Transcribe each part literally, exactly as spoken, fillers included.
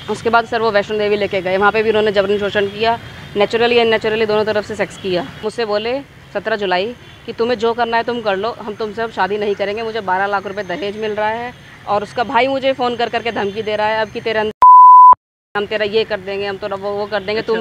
उसके बाद सर वो वैष्णो देवी लेके गए, वहाँ पे भी उन्होंने जबरन शोषण किया, नेचुरली अननेचुरली दोनों तरफ से सेक्स किया। मुझसे बोले सत्रह जुलाई कि तुम्हें जो करना है तुम कर लो, हम तुमसे अब शादी नहीं करेंगे। मुझे बारह लाख रुपए दहेज मिल रहा है और उसका भाई मुझे फ़ोन कर करके धमकी दे रहा है अब कि तेरा हम तेरा ये कर देंगे, हम तेरा वो वो कर देंगे। तुम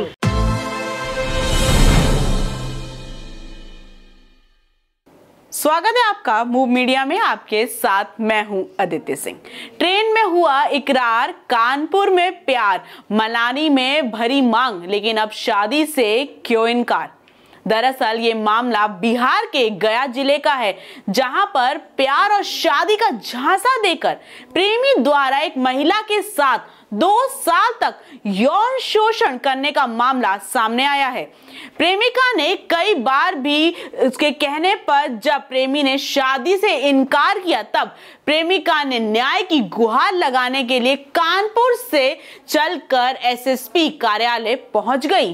स्वागत है आपका मूव मीडिया में, आपके साथ मैं हूं अदिति सिंह। ट्रेन में हुआ इकरार, कानपुर में प्यार, मनाली में भरी मांग, लेकिन अब शादी से क्यों इनकार। दरअसल ये मामला बिहार के गया जिले का है, जहां पर प्यार और शादी का झांसा देकर प्रेमी द्वारा एक महिला के साथ दो साल तक यौन शोषण करने का मामला सामने आया है। प्रेमिका ने कई बार भी उसके कहने पर जब प्रेमी ने शादी से इनकार किया, तब प्रेमिका ने न्याय की गुहार लगाने के लिए कानपुर से चलकर एसएसपी कार्यालय पहुंच गई।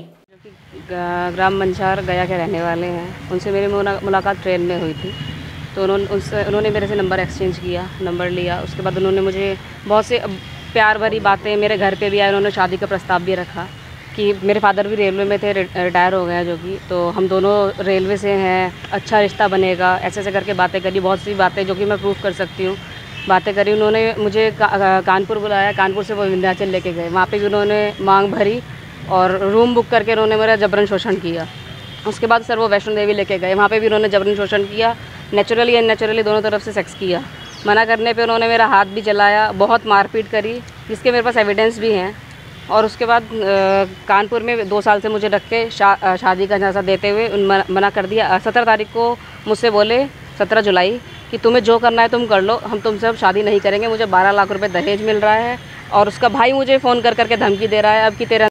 ग्राम मंचार गया के रहने वाले हैं, उनसे मेरी मुलाकात ट्रेन में हुई थी। तो उन्होंने उनसे उन्होंने मेरे से नंबर एक्सचेंज किया, नंबर लिया। उसके बाद उन्होंने मुझे बहुत से प्यार भरी बातें, मेरे घर पे भी आए, उन्होंने शादी का प्रस्ताव भी रखा कि मेरे फादर भी रेलवे में थे, रिटायर हो गए हैं जो कि, तो हम दोनों रेलवे से हैं, अच्छा रिश्ता बनेगा, ऐसे ऐसे करके बातें करी। बहुत सी बातें जो कि मैं प्रूफ कर सकती हूँ, बातें करी। उन्होंने मुझे का, कानपुर बुलाया, कानपुर से वो विंध्याचल लेके गए, वहाँ पर भी उन्होंने मांग भरी और रूम बुक करके उन्होंने मेरा जबरन शोषण किया। उसके बाद सर वो वैष्णो देवी लेके गए, वहाँ पे भी उन्होंने जबरन शोषण किया, नेचुरली अननेचुरली दोनों तरफ से सेक्स किया। मना करने पे उन्होंने मेरा हाथ भी जलाया, बहुत मारपीट करी, जिसके मेरे पास एविडेंस भी हैं। और उसके बाद आ, कानपुर में दो साल से मुझे रख के शा, शादी का झांसा देते हुए उन मना कर दिया। सत्रह तारीख को मुझसे बोले सत्रह जुलाई कि तुम्हें जो करना है तुम कर लो, हम तुमसे अब शादी नहीं करेंगे। मुझे बारह लाख रुपये दहेज मिल रहा है और उसका भाई मुझे फ़ोन कर करके धमकी दे रहा है अब कि तेरा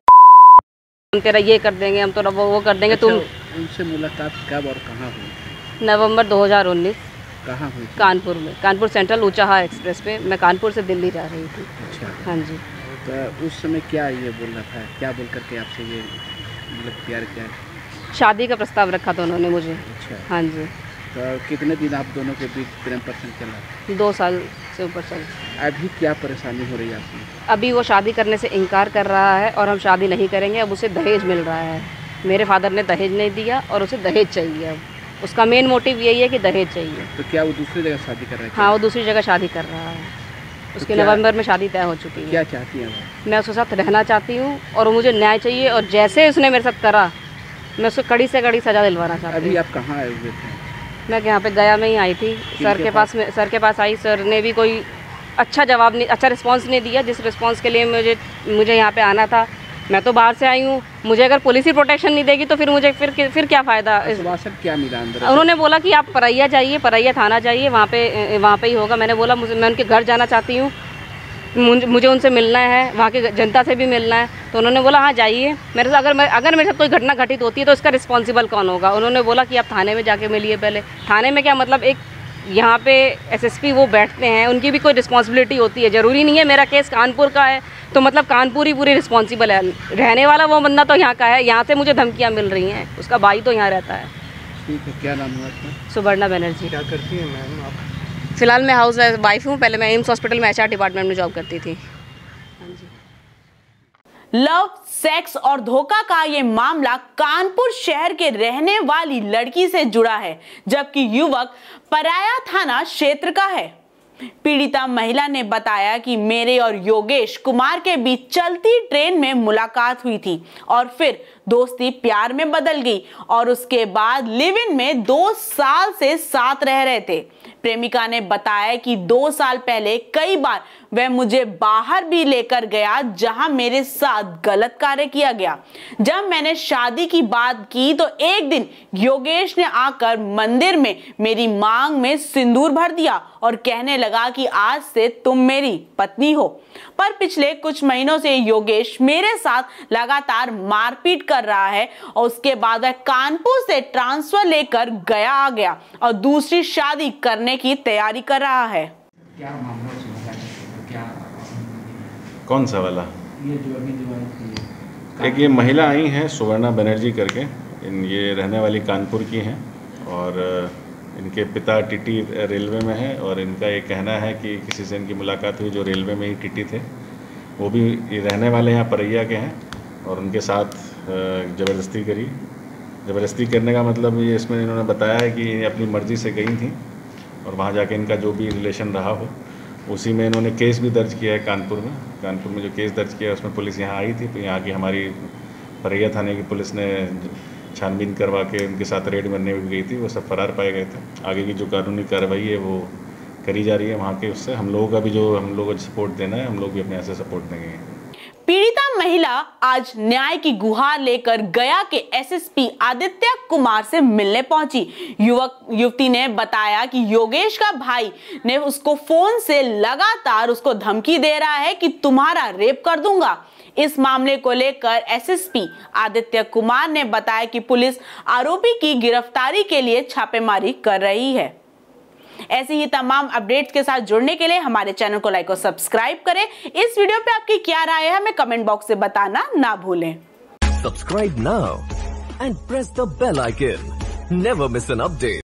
हम तेरा ये कर देंगे, हम तेरा वो वो कर देंगे। अच्छा, तुम उनसे मुलाकात कब और कहाँ हुई? नवंबर दो हज़ार उन्नीस। कहाँ हुई? कानपुर में, कानपुर सेंट्रल ऊंचाहा एक्सप्रेस पे। मैं कानपुर से दिल्ली जा रही थी। अच्छा, हाँ जी। तो उस समय क्या ये बोल रहा था, क्या बोल करके आपसे ये मतलब प्यार किया? शादी का प्रस्ताव रखा था उन्होंने मुझे। अच्छा, हाँ जी। तो कितने दिन आप दोनों के बीच प्रेम प्रसंग चला? दो साल से ऊपर चल। अभी क्या परेशानी हो रही है आपको? अभी वो शादी करने से इनकार कर रहा है और हम शादी नहीं करेंगे। अब उसे दहेज मिल रहा है, मेरे फादर ने दहेज नहीं दिया और उसे दहेज चाहिए। अब उसका मेन मोटिव यही है कि दहेज चाहिए। तो क्या वो दूसरी जगह शादी कर रहा है? हाँ, वो दूसरी जगह शादी कर रहा है। उसके नवंबर में शादी तय हो चुकी है। क्या चाहती हैं आप? मैं उसके साथ रहना चाहती हूँ और मुझे न्याय चाहिए, और जैसे उसने मेरे साथ करा मैं उसको कड़ी से कड़ी सज़ा दिलवाना चाहती हूँ। अभी आप कहाँ आए हुए थे? मैं यहाँ पे गया में ही आई थी, सर के पास में सर के पास आई। सर ने भी कोई अच्छा जवाब नहीं, अच्छा रिस्पांस नहीं दिया जिस रिस्पांस के लिए मुझे मुझे यहाँ पे आना था। मैं तो बाहर से आई हूँ, मुझे अगर पुलिस ही प्रोटेक्शन नहीं देगी तो फिर मुझे फिर फिर क्या फ़ायदा। आश्वासन क्या मिला अंदर? उन्होंने बोला कि आप परैया जाइए, परैया थाना जाइए, वहाँ पे वहाँ पे ही होगा। मैंने बोला मुझे मैं उनके घर जाना चाहती हूँ, मुझे उनसे मिलना है, वहाँ की जनता से भी मिलना है। तो उन्होंने बोला हाँ जाइए। मेरे से अगर मैं अगर मेरे साथ कोई घटना घटित होती है तो इसका रिस्पॉन्सिबल कौन होगा। उन्होंने बोला कि आप थाने में जाके मिलिए पहले। थाने में क्या मतलब, एक यहाँ पे एसएसपी वो बैठते हैं, उनकी भी कोई रिस्पॉन्सिबिलिटी होती है। ज़रूरी नहीं है मेरा केस कानपुर का है तो मतलब कानपुर ही पूरी रिस्पॉन्सिबल है। रहने वाला वो बंदा तो यहाँ का है, यहाँ से मुझे धमकियाँ मिल रही हैं, उसका भाई तो यहाँ रहता है। ठीक है, क्या नाम हुआ आपका? सुवर्णा बनर्जी। क्या करती हैं मैम आप? फिलहाल मैं हाउस वाइफ हूँ, पहले मैं एम्स हॉस्पिटल में एचआर डिपार्टमेंट में जॉब करती थी। हाँ जी। लव, सेक्स और धोखा का ये मामला कानपुर शहर के रहने वाली लड़की से जुड़ा है, जबकि युवक पराया थाना क्षेत्र का है। पीड़िता महिला ने बताया कि मेरे और योगेश कुमार के बीच चलती ट्रेन में मुलाकात हुई थी और फिर दोस्ती प्यार में बदल गई और उसके बाद लिव इन में दो साल से साथ रह रहे थे। प्रेमिका ने बताया कि दो साल पहले कई बार वह मुझे बाहर भी लेकर गया जहां मेरे साथ गलत कार्य किया गया। जब मैंने शादी की बात की तो एक दिन योगेश ने आकर मंदिर में मेरी मांग में सिंदूर भर दिया और कहने लगा कि आज से तुम मेरी पत्नी हो। पर पिछले कुछ महीनों से योगेश मेरे साथ लगातार मारपीट कर रहा है और उसके बाद वह कानपुर से ट्रांसफर लेकर गया आ गया और दूसरी शादी करने की तैयारी कर रहा है। क्या मामला है? क्या कौन सा वाला? ये जो अभी जो आई थी, एक ये महिला आई हैं सुवर्णा बनर्जी करके, इन ये रहने वाली कानपुर की हैं और इनके पिता टीटी रेलवे में है और इनका ये कहना है कि किसी से इनकी मुलाकात हुई जो रेलवे में ही टीटी थे। वो भी रहने वाले यहाँ परैया के हैं, और उनके साथ ज़बरदस्ती करी। ज़बरदस्ती करने का मतलब ये इसमें इन्होंने बताया है कि ये अपनी मर्ज़ी से गई थी और वहाँ जाके इनका जो भी रिलेशन रहा हो, उसी में इन्होंने केस भी दर्ज किया है कानपुर में। कानपुर में जो केस दर्ज किया है उसमें पुलिस यहाँ आई थी, तो यहाँ की हमारी परैया थाने की पुलिस ने छानबीन करवा के उनके साथ रेड करने भी गई थी, वो सब फरार पाए गए थे। आगे की जो कानूनी कार्रवाई है वो करी जा रही है वहाँ के उससे। हम लोगों का भी जो हम लोगों को सपोर्ट देना है, हम लोग भी अपने ऐसे सपोर्ट देंगे। पीड़िता महिला आज न्याय की गुहार लेकर गया के एसएसपी आदित्य कुमार से मिलने पहुंची। युवक युवती ने बताया कि योगेश का भाई ने उसको फोन से लगातार उसको धमकी दे रहा है कि तुम्हारा रेप कर दूंगा। इस मामले को लेकर एसएसपी आदित्य कुमार ने बताया कि पुलिस आरोपी की गिरफ्तारी के लिए छापेमारी कर रही है। ऐसी ही तमाम अपडेट्स के साथ जुड़ने के लिए हमारे चैनल को लाइक और सब्सक्राइब करें। इस वीडियो पे आपकी क्या राय है हमें कमेंट बॉक्स से बताना ना भूलें। Subscribe now and press the bell icon. Never miss an update.